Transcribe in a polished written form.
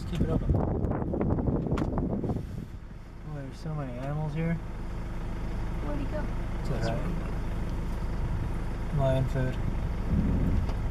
Just keep it open. Oh, there's so many animals here. Where'd he go? It's alright. Lion food.